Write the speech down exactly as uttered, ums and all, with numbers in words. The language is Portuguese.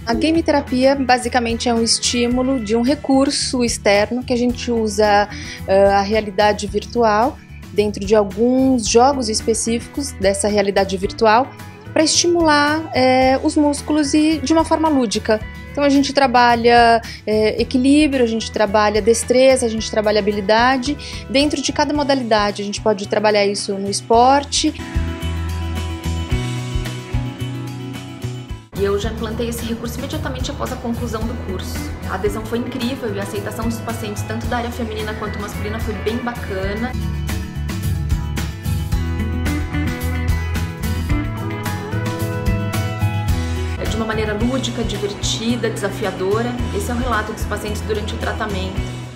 A game terapia basicamente é um estímulo de um recurso externo que a gente usa uh, a realidade virtual dentro de alguns jogos específicos dessa realidade virtual para estimular é, os músculos e de uma forma lúdica. Então a gente trabalha é, equilíbrio, a gente trabalha destreza, a gente trabalha habilidade dentro de cada modalidade. A gente pode trabalhar isso no esporte. E eu já implantei esse recurso imediatamente após a conclusão do curso. A adesão foi incrível e a aceitação dos pacientes, tanto da área feminina quanto masculina, foi bem bacana. De uma maneira lúdica, divertida, desafiadora. Esse é o relato dos pacientes durante o tratamento.